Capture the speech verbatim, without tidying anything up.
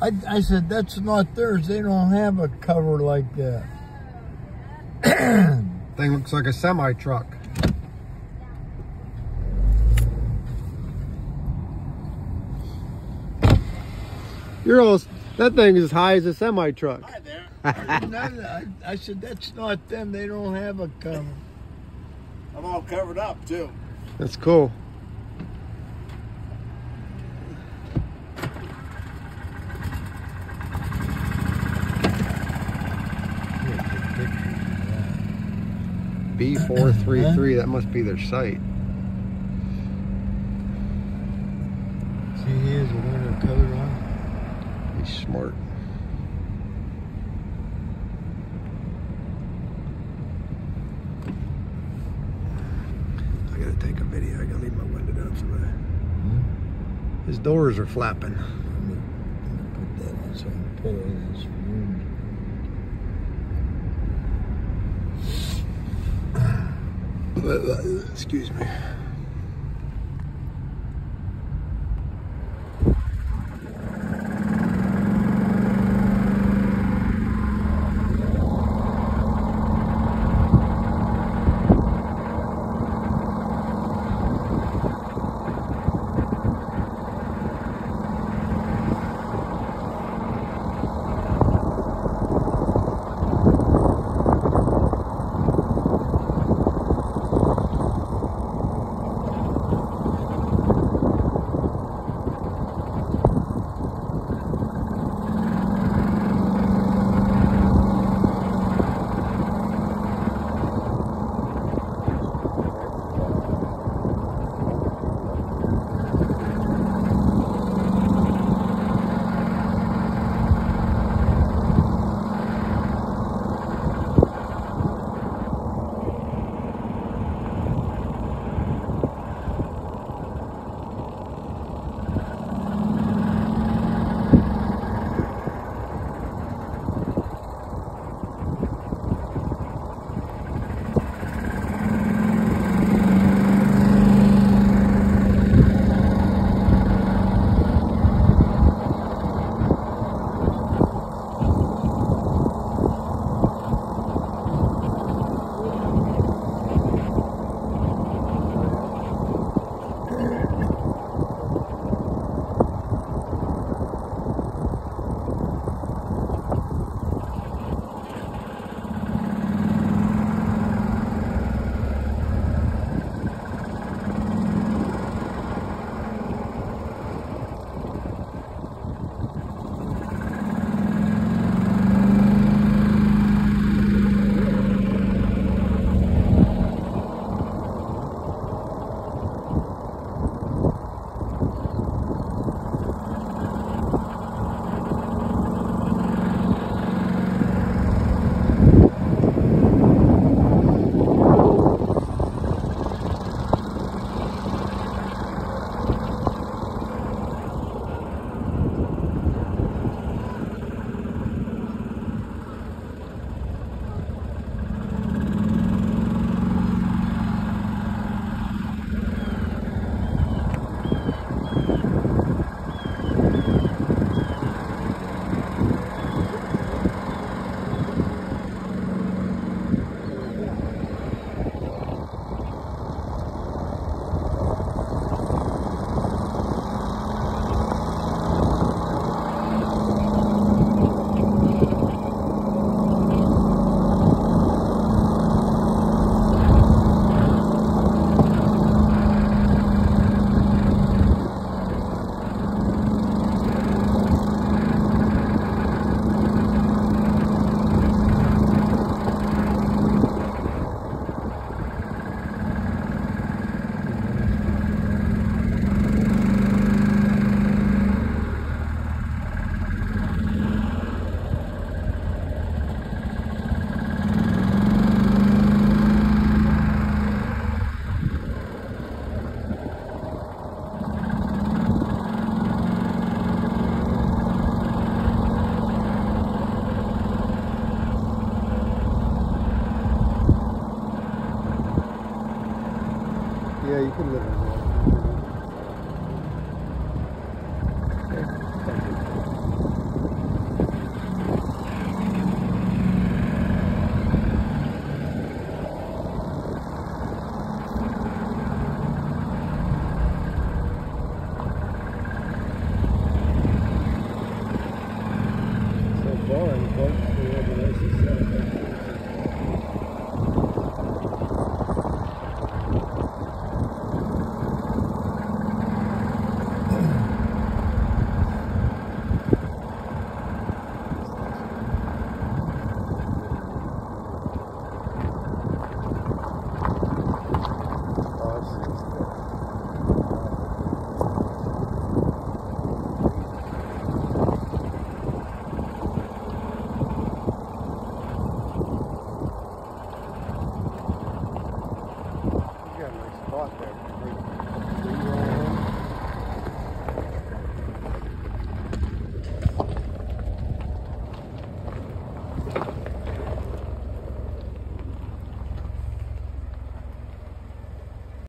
I, I said, that's not theirs. They don't have a cover like that. Thing looks like a semi truck. You're almost, that thing is as high as a semi truck. Hi there. I, I said, that's not them. They don't have a cover. I'm all covered up too. That's cool. B four three three, that must be their site. See, he has a window covered on. He's smart. I gotta take a video. I gotta leave my window down for that. Hmm? His doors are flapping. Let me, let me put that on so I can pull it in this room. Excuse me.